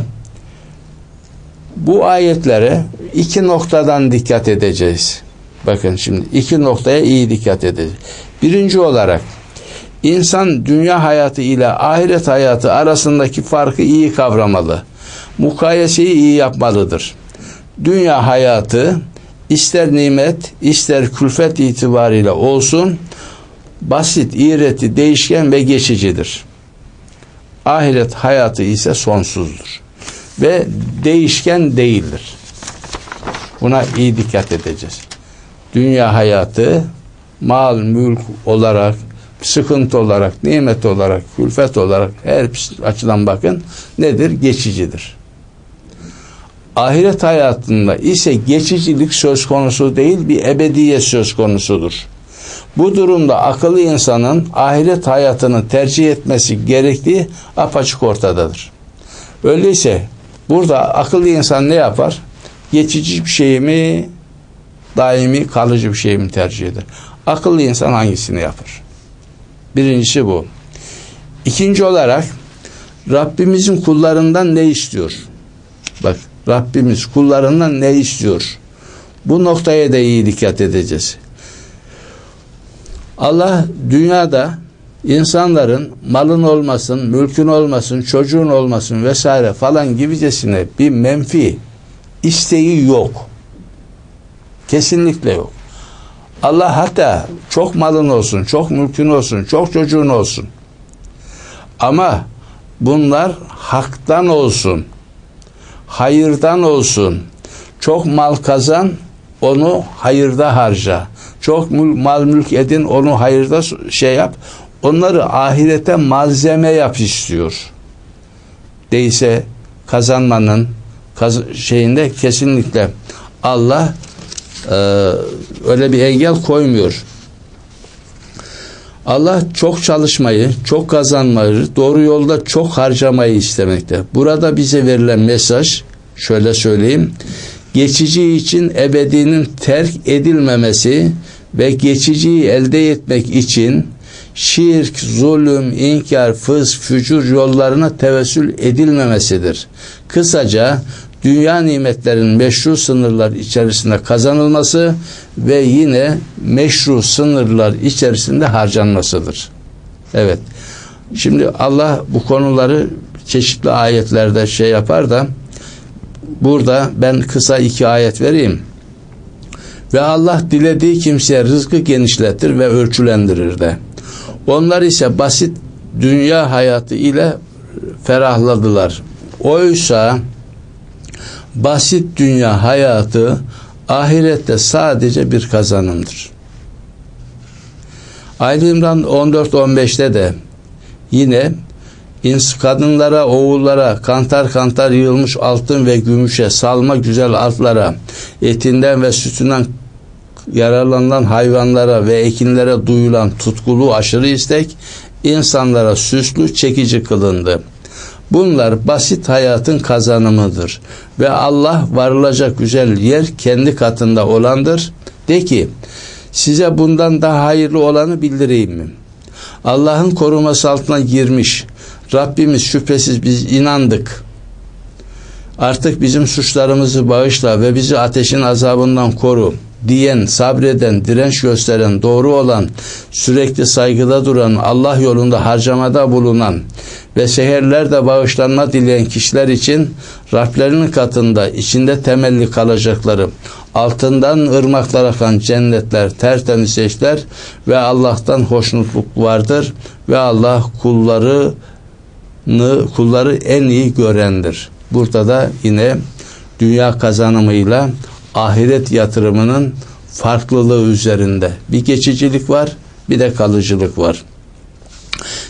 bu ayetlere iki noktadan dikkat edeceğiz. Bakın şimdi iki noktaya iyi dikkat edeceğiz. Birinci olarak insan dünya hayatı ile ahiret hayatı arasındaki farkı iyi kavramalı. Mukayeseyi iyi yapmalıdır. Dünya hayatı ister nimet ister külfet itibariyle olsun basit, iğreti, değişken ve geçicidir. Ahiret hayatı ise sonsuzdur ve değişken değildir. Buna iyi dikkat edeceğiz. Dünya hayatı mal, mülk olarak, sıkıntı olarak, nimet olarak, külfet olarak her açıdan bakın nedir? Geçicidir. Ahiret hayatında ise geçicilik söz konusu değil, bir ebediyet söz konusudur. Bu durumda akıllı insanın ahiret hayatını tercih etmesi gerektiği apaçık ortadadır. Öyleyse burada akıllı insan ne yapar? Geçici bir şey mi, daimi kalıcı bir şey mi tercih eder? Akıllı insan hangisini yapar? Birincisi bu. İkinci olarak Rabbimizin kullarından ne istiyor? Bak, Rabbimiz kullarından ne istiyor? Bu noktaya da iyi dikkat edeceğiz. Allah dünyada insanların malın olmasın, mülkün olmasın, çocuğun olmasın vesaire falan gibicesine bir menfi isteği yok. Kesinlikle yok. Allah hatta çok malın olsun, çok mülkün olsun, çok çocuğun olsun. Ama bunlar haktan olsun, hayırdan olsun. Çok mal kazan, onu hayırda harca. Çok mal mülk edin, onu hayırda şey yap. Onları ahirete malzeme yap istiyor. Değilse kazanmanın kaz şeyinde kesinlikle Allah e, öyle bir engel koymuyor. Allah çok çalışmayı, çok kazanmayı, doğru yolda çok harcamayı istemekte. Burada bize verilen mesaj, şöyle söyleyeyim, geçici için ebedinin terk edilmemesi ve geçiciyi elde etmek için şirk, zulüm, inkar, fısk, fücur yollarına tevessül edilmemesidir. Kısaca dünya nimetlerinin meşru sınırlar içerisinde kazanılması ve yine meşru sınırlar içerisinde harcanmasıdır. Evet. Şimdi Allah bu konuları çeşitli ayetlerde şey yapar da burada ben kısa iki ayet vereyim. Ve Allah dilediği kimseye rızkı genişletir ve ölçülendirir de. Onlar ise basit dünya hayatı ile ferahladılar. Oysa basit dünya hayatı ahirette sadece bir kazanımdır. Ali İmran on dört on beşte de yine kadınlara, oğullara, kantar kantar yığılmış altın ve gümüşe, salma güzel altlara, etinden ve sütünden yararlanılan hayvanlara ve ekinlere duyulan tutkulu aşırı istek, insanlara süslü, çekici kılındı. Bunlar basit hayatın kazanımıdır. Ve Allah varılacak güzel yer kendi katında olandır. De ki, size bundan daha hayırlı olanı bildireyim mi? Allah'ın koruması altına girmiş, Rabbimiz şüphesiz biz inandık, artık bizim suçlarımızı bağışla ve bizi ateşin azabından koru diyen, sabreden, direnç gösteren, doğru olan, sürekli saygıda duran, Allah yolunda harcamada bulunan ve seherlerde bağışlanma dileyen kişiler için Rablerinin katında içinde temelli kalacakları, altından ırmaklar akan cennetler, tertemiz eşler ve Allah'tan hoşnutluk vardır ve Allah kulları kulları en iyi görendir. Burada da yine dünya kazanımıyla ahiret yatırımının farklılığı üzerinde bir geçicilik var, bir de kalıcılık var.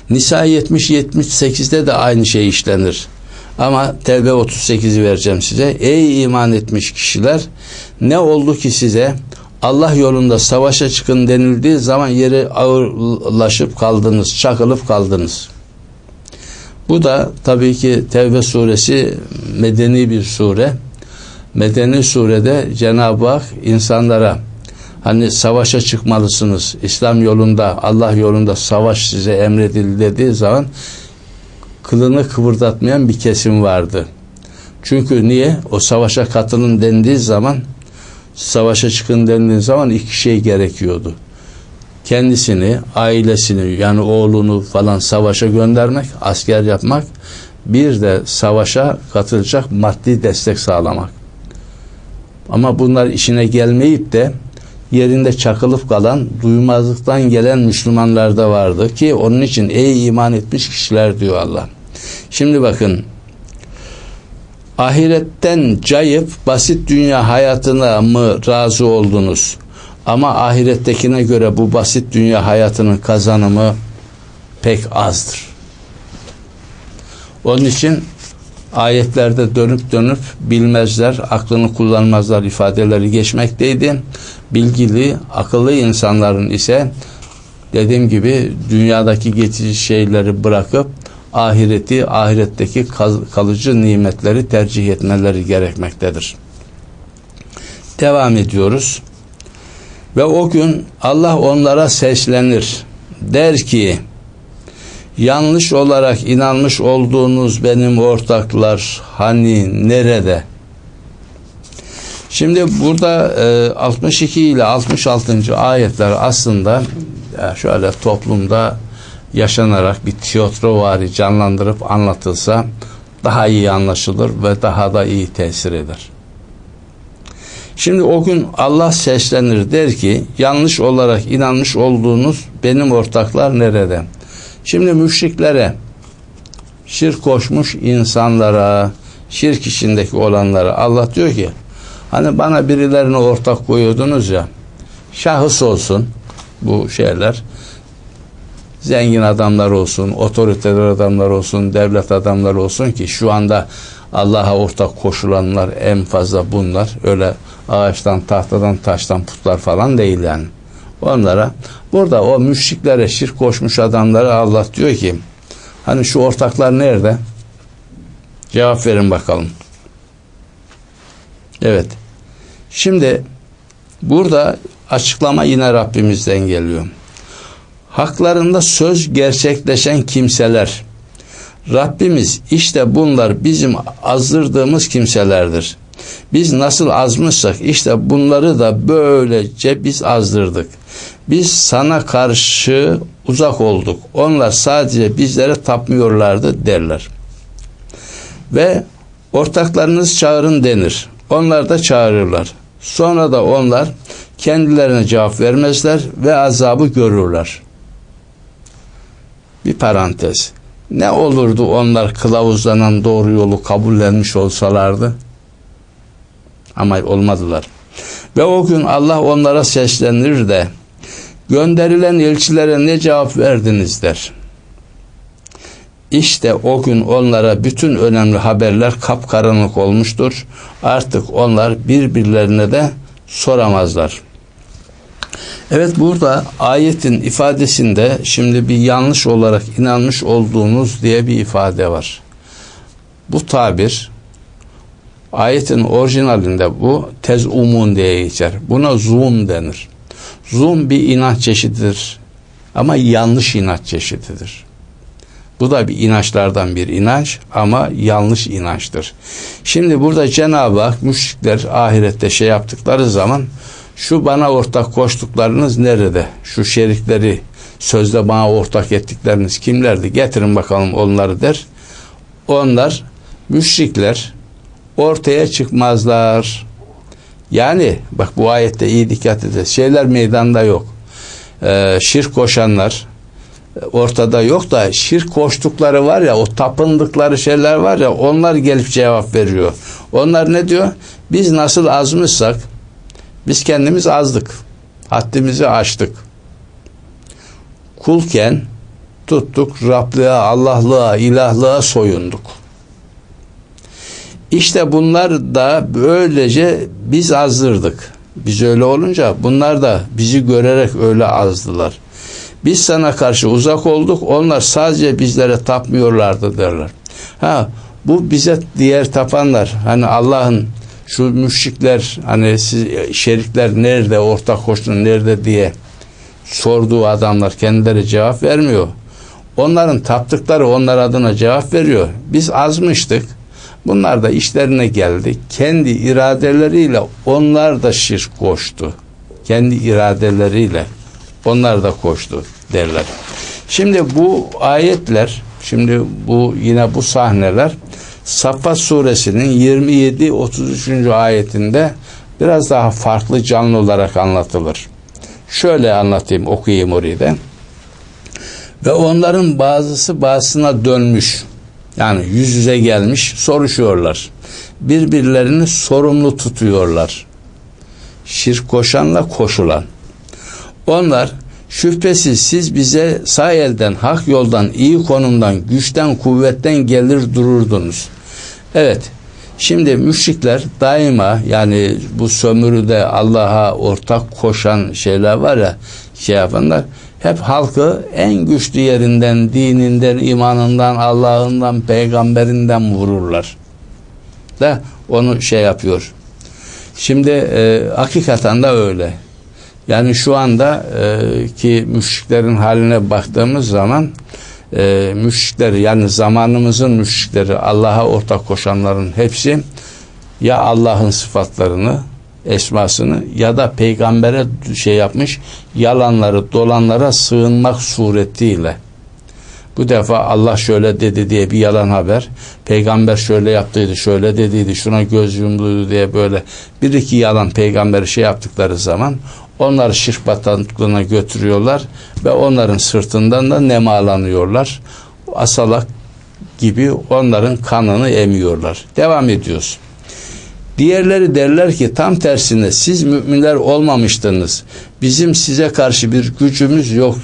Nisa yetmiş yetmiş sekizde de aynı şey işlenir. Ama Tevbe otuz sekizi vereceğim size. Ey iman etmiş kişiler, ne oldu ki size Allah yolunda savaşa çıkın denildiği zaman yere ağırlaşıp kaldınız, çakılıp kaldınız. Bu da tabii ki Tevbe suresi medeni bir sure. Medeni surede Cenab-ı Hak insanlara hani savaşa çıkmalısınız, İslam yolunda, Allah yolunda savaş size emredildi dediği zaman kılını kıvırdatmayan bir kesim vardı. Çünkü niye? O savaşa katılın dendiği zaman, savaşa çıkın dendiği zaman iki şey gerekiyordu. Kendisini, ailesini, yani oğlunu falan savaşa göndermek, asker yapmak, bir de savaşa katılacak maddi destek sağlamak. Ama bunlar işine gelmeyip de yerinde çakılıp kalan, duymazlıktan gelen Müslümanlar da vardı ki onun için ey iman etmiş kişiler diyor Allah. Şimdi bakın, ahiretten cayıp basit dünya hayatına mı razı oldunuz? Ama ahirettekine göre bu basit dünya hayatının kazanımı pek azdır. Onun için ayetlerde dönüp dönüp bilmezler, aklını kullanmazlar ifadeleri geçmekteydi. Bilgili, akıllı insanların ise dediğim gibi dünyadaki geçici şeyleri bırakıp ahireti, ahiretteki kalıcı nimetleri tercih etmeleri gerekmektedir. Devam ediyoruz. Ve o gün Allah onlara seslenir. Der ki, yanlış olarak inanmış olduğunuz benim ortaklar hani nerede? Şimdi burada e, altmış iki ile altmış altıncı ayetler aslında ya şöyle toplumda yaşanarak bir tiyatrovari canlandırıp anlatılsa daha iyi anlaşılır ve daha da iyi tesir eder. Şimdi o gün Allah seslenir, der ki yanlış olarak inanmış olduğunuz benim ortaklar nerede? Şimdi müşriklere, şirk koşmuş insanlara, şirk içindeki olanlara Allah diyor ki hani bana birilerine ortak koyuyordunuz ya, şahıs olsun bu şeyler, zengin adamlar olsun, otoriter adamlar olsun, devlet adamları olsun ki şu anda Allah'a ortak koşulanlar en fazla bunlar. Öyle ağaçtan, tahtadan, taştan putlar falan değil yani. Onlara, burada o müşriklere, şirk koşmuş adamlara Allah diyor ki hani şu ortaklar nerede? Cevap verin bakalım. Evet. Şimdi burada açıklama yine Rabbimizden geliyor. Haklarında söz gerçekleşen kimseler, Rabbimiz işte bunlar bizim azdırdığımız kimselerdir. Biz nasıl azmışsak işte bunları da böylece biz azdırdık. Biz sana karşı uzak olduk. Onlar sadece bizlere tapmıyorlardı derler. Ve ortaklarınız çağırın denir. Onlar da çağırırlar. Sonra da onlar kendilerine cevap vermezler ve azabı görürler. Bir parantez. Ne olurdu onlar kılavuzlanan doğru yolu kabullenmiş olsalardı? Ama olmadılar. Ve o gün Allah onlara seslenir de gönderilen elçilere ne cevap verdiniz der. İşte o gün onlara bütün önemli haberler kapkaranlık olmuştur. Artık onlar birbirlerine de soramazlar. Evet, burada ayetin ifadesinde şimdi bir yanlış olarak inanmış olduğunuz diye bir ifade var. Bu tabir ayetin orijinalinde bu tezumun diye geçer. Buna zum denir. Zum bir inanç çeşididir ama yanlış inanç çeşididir. Bu da bir inançlardan bir inanç ama yanlış inançtır. Şimdi burada Cenab-ı Hak müşrikler ahirette şey yaptıkları zaman şu bana ortak koştuklarınız nerede? Şu şerikleri sözde bana ortak ettikleriniz kimlerdi? Getirin bakalım onları der. Onlar müşrikler ortaya çıkmazlar. Yani bak bu ayette iyi dikkat edin. Şeyler meydanda yok. Ee, şirk koşanlar ortada yok da şirk koştukları var ya, o tapındıkları şeyler var ya, onlar gelip cevap veriyor. Onlar ne diyor? Biz nasıl azmışsak biz kendimiz azdık. Haddimizi aştık. Kulken tuttuk Rablığa, Allah'lığa, ilahlığa soyunduk. İşte bunlar da böylece biz azdırdık. Biz öyle olunca bunlar da bizi görerek öyle azdılar. Biz sana karşı uzak olduk, onlar sadece bizlere tapmıyorlardı derler. Ha, bu bize diğer tapanlar, hani Allah'ın şu müşrikler, hani siz, şerikler nerede, ortak koşun nerede diye sorduğu adamlar kendileri cevap vermiyor. Onların taptıkları onlar adına cevap veriyor. Biz azmıştık. Bunlar da işlerine geldi. Kendi iradeleriyle onlar da şirk koştu. Kendi iradeleriyle onlar da koştu derler. Şimdi bu ayetler, şimdi bu yine bu sahneler Saffat suresinin yirmi yedi otuz üçüncü ayetinde biraz daha farklı canlı olarak anlatılır. Şöyle anlatayım, okuyayım orayı da. Ve onların bazısı bazısına dönmüş. Yani yüz yüze gelmiş, soruşuyorlar. Birbirlerini sorumlu tutuyorlar. Şirk koşanla koşulan. Onlar, şüphesiz siz bize sağ elden, hak yoldan, iyi konumdan, güçten, kuvvetten gelir dururdunuz. Evet, şimdi müşrikler daima, yani bu sömürüde Allah'a ortak koşan şeyler var ya, şey yapanlar, hep halkı en güçlü yerinden, dininden, imanından, Allah'ından, peygamberinden vururlar. Da onu şey yapıyor. Şimdi e, hakikaten de öyle. Yani şu anda e, ki müşriklerin haline baktığımız zaman e, müşrikler, yani zamanımızın müşrikleri, Allah'a ortak koşanların hepsi ya Allah'ın sıfatlarını, esmasını ya da peygambere şey yapmış, yalanları, dolanlara sığınmak suretiyle. Bu defa Allah şöyle dedi diye bir yalan haber, peygamber şöyle yaptıydı, şöyle dediydi, şuna göz yumduydu diye böyle bir iki yalan peygamberi şey yaptıkları zaman onları şirk bataklığına götürüyorlar ve onların sırtından da nemalanıyorlar. Asalak gibi onların kanını emiyorlar. Devam ediyoruz. Diğerleri derler ki tam tersine siz müminler olmamıştınız. Bizim size karşı bir gücümüz yok,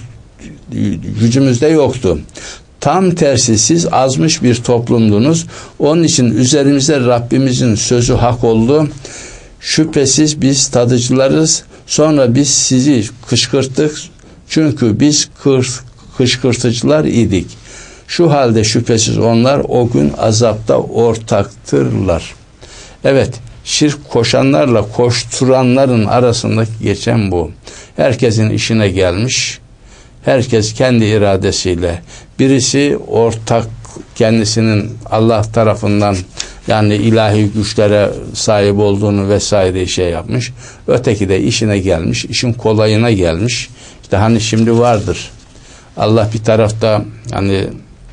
gücümüz de yoktu. Tam tersi siz azmış bir toplumdunuz. Onun için üzerimize Rabbimizin sözü hak oldu. Şüphesiz biz tadıcılarız. Sonra biz sizi kışkırttık. Çünkü biz kır, kışkırtıcılar idik. Şu halde şüphesiz onlar o gün azapta ortaktırlar. Evet, şirk koşanlarla koşturanların arasında geçen bu. Herkesin işine gelmiş. Herkes kendi iradesiyle. Birisi ortak, kendisinin Allah tarafından yani ilahi güçlere sahip olduğunu vesaire şey yapmış. Öteki de işine gelmiş, işin kolayına gelmiş. İşte hani şimdi vardır. Allah bir tarafta hani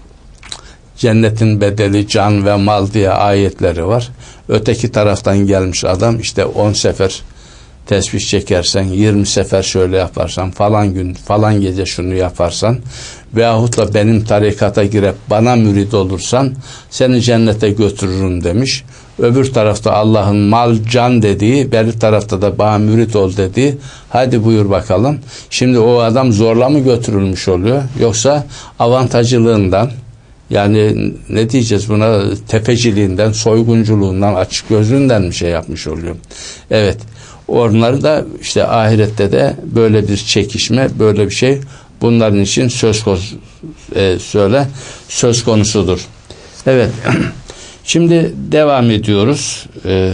cennetin bedeli can ve mal diye ayetleri var. Öteki taraftan gelmiş adam işte on sefer tesbih çekersen, yirmi sefer şöyle yaparsan, falan gün, falan gece şunu yaparsan veyahut da benim tarikata girip bana mürid olursan seni cennete götürürüm demiş. Öbür tarafta Allah'ın mal can dediği, beri tarafta da bana mürid ol dediği, hadi buyur bakalım. Şimdi o adam zorla mı götürülmüş oluyor? Yoksa avantajlığından, yani ne diyeceğiz buna, tepeciliğinden, soygunculuğundan, açık gözlüğünden mi şey yapmış oluyor? Evet. Onları da işte ahirette de böyle bir çekişme, böyle bir şey bunların için söz konusu, e, söyle söz konusudur. Evet. Şimdi devam ediyoruz. E,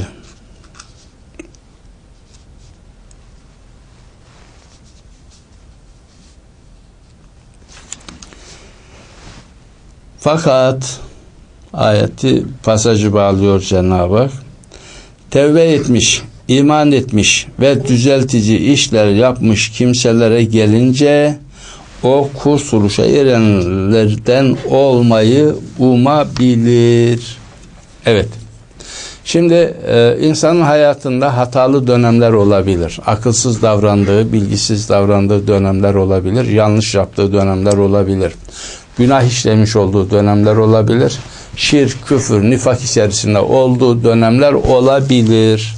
fakat ayeti pasajı bağlıyor Cenab-ı Hak. Tevbe etmiş, iman etmiş ve düzeltici işler yapmış kimselere gelince o kurtuluşa erenlerden olmayı umabilir. Evet. Şimdi e, insanın hayatında hatalı dönemler olabilir. Akılsız davrandığı, bilgisiz davrandığı dönemler olabilir. Yanlış yaptığı dönemler olabilir. Günah işlemiş olduğu dönemler olabilir. Şirk, küfür, nifak içerisinde olduğu dönemler olabilir.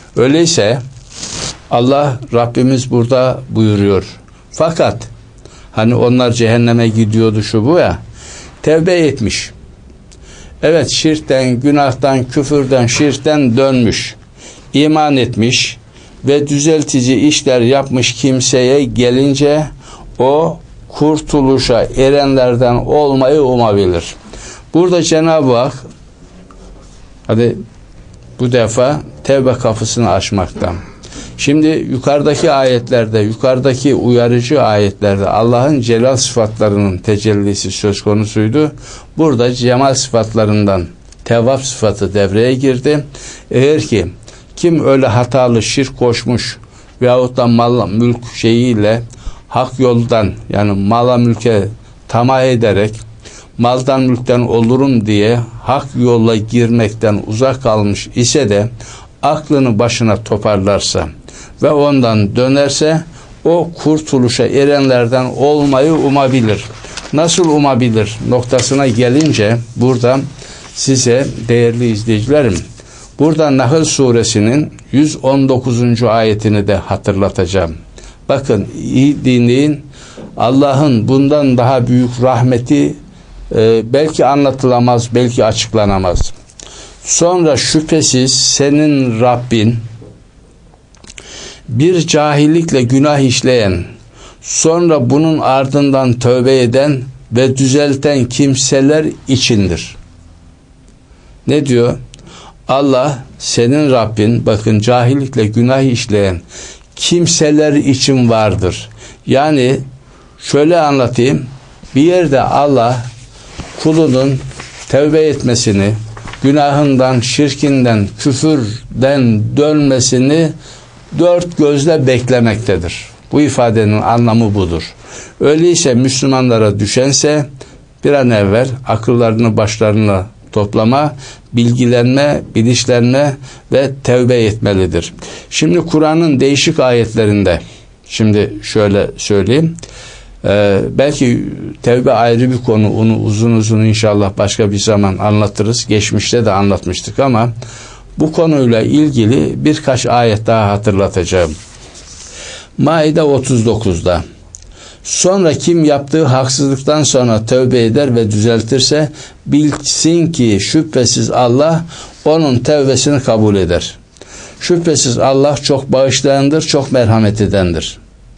Öyleyse Allah Rabbimiz burada buyuruyor. Fakat Hani onlar cehenneme gidiyordu şu bu ya. Tevbe etmiş. Evet, şirkten, günahtan, küfürden, şirkten dönmüş. İman etmiş ve düzeltici işler yapmış kimseye gelince o kurtuluşa erenlerden olmayı umabilir. Burada Cenab-ı Hak hadi bu defa tevbe kapısını açmakta. Şimdi yukarıdaki ayetlerde, yukarıdaki uyarıcı ayetlerde Allah'ın celal sıfatlarının tecellisi söz konusuydu. Burada cemal sıfatlarından tevvab sıfatı devreye girdi. Eğer ki kim öyle hatalı şirk koşmuş veyahut da mal mülk şeyiyle hak yoldan, yani mala mülke tamah ederek maldan mülkten olurum diye hak yolla girmekten uzak kalmış ise de aklını başına toparlarsa ve ondan dönerse o kurtuluşa erenlerden olmayı umabilir. Nasıl umabilir noktasına gelince burada size değerli izleyicilerim, burada Nahl suresinin yüz on dokuzuncu ayetini de hatırlatacağım. Bakın, iyi dinleyin. Allah'ın bundan daha büyük rahmeti e, belki anlatılamaz, belki açıklanamaz. Sonra şüphesiz senin Rabbin bir cahillikle günah işleyen, sonra bunun ardından tövbe eden ve düzelten kimseler içindir. Ne diyor? Allah senin Rabbin, bakın, cahillikle günah işleyen kimseler için vardır. Yani şöyle anlatayım, bir yerde Allah kulunun tövbe etmesini, günahından, şirkinden, küfürden dönmesini dört gözle beklemektedir. Bu ifadenin anlamı budur. Öyleyse Müslümanlara düşense bir an evvel akıllarını başlarına toplama, bilgilenme, bilinçlenme ve tevbe etmelidir. Şimdi Kur'an'ın değişik ayetlerinde, şimdi şöyle söyleyeyim, Ee, belki tevbe ayrı bir konu, onu uzun uzun inşallah başka bir zaman anlatırız. Geçmişte de anlatmıştık ama bu konuyla ilgili birkaç ayet daha hatırlatacağım. Maide otuz dokuzda sonra kim yaptığı haksızlıktan sonra tövbe eder ve düzeltirse bilsin ki şüphesiz Allah onun tövbesini kabul eder. Şüphesiz Allah çok bağışlayandır, çok merhamet edendir.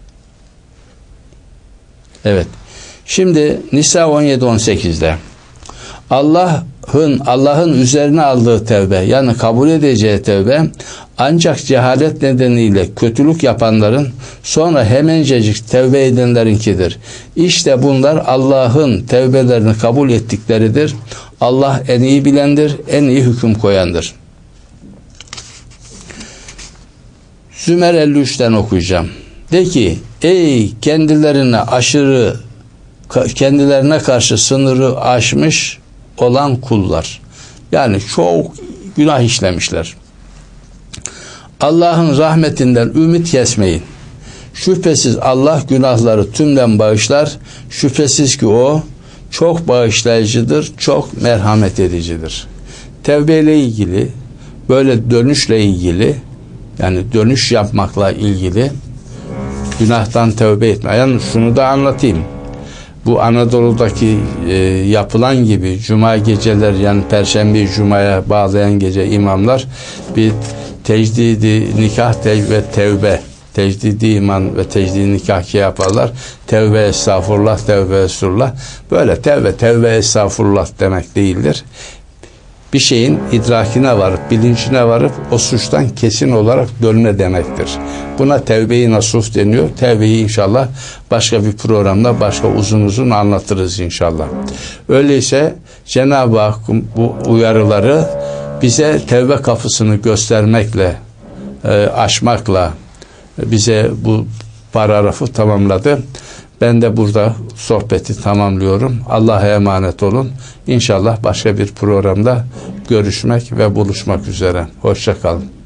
Evet. Şimdi Nisa on yedi on sekizde Allah'ın Allah'ın üzerine aldığı tevbe, yani kabul edeceği tevbe ancak cehalet nedeniyle kötülük yapanların sonra hemencecik tevbe edenlerinkidir. İşte bunlar Allah'ın tevbelerini kabul ettikleridir. Allah en iyi bilendir, en iyi hüküm koyandır. Zümer elli üçten okuyacağım. De ki, ey kendilerine aşırı, kendilerine karşı sınırı aşmış olan kullar. Yani çok günah işlemişler. Allah'ın rahmetinden ümit kesmeyin. Şüphesiz Allah günahları tümden bağışlar. Şüphesiz ki o çok bağışlayıcıdır, çok merhamet edicidir. Tevbeyle ilgili, böyle dönüşle ilgili, yani dönüş yapmakla ilgili, günahtan tövbe etme. Yani şunu da anlatayım. Bu Anadolu'daki e, yapılan gibi cuma geceler, yani Perşembe Cuma'ya bağlayan gece imamlar bir tecdidi nikah te- ve tevbe, tecdidi iman ve tecdidi nikah yaparlar. Tevbe estağfurullah, tevbe estağfurullah. Böyle tevbe, tevbe estağfurullah demek değildir. Bir şeyin idrakine varıp, bilincine varıp o suçtan kesin olarak dönme demektir. Buna tevbe-i nasuh deniyor. Tevbeyi inşallah başka bir programda başka uzun uzun anlatırız inşallah. Öyleyse Cenab-ı Hak bu uyarıları bize tevbe kapısını göstermekle, e, açmakla bize bu paragrafı tamamladı. Ben de burada sohbeti tamamlıyorum. Allah'a emanet olun. İnşallah başka bir programda görüşmek ve buluşmak üzere. Hoşça kalın.